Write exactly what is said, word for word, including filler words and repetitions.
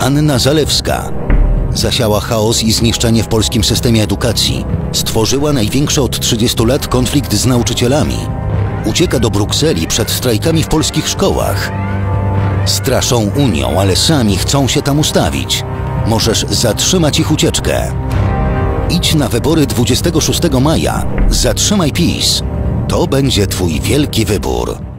Anna Zalewska zasiała chaos i zniszczenie w polskim systemie edukacji. Stworzyła największy od trzydziestu lat konflikt z nauczycielami. Ucieka do Brukseli przed strajkami w polskich szkołach. Straszą Unią, ale sami chcą się tam ustawić. Możesz zatrzymać ich ucieczkę. Idź na wybory dwudziestego szóstego maja. Zatrzymaj PiS. To będzie twój wielki wybór.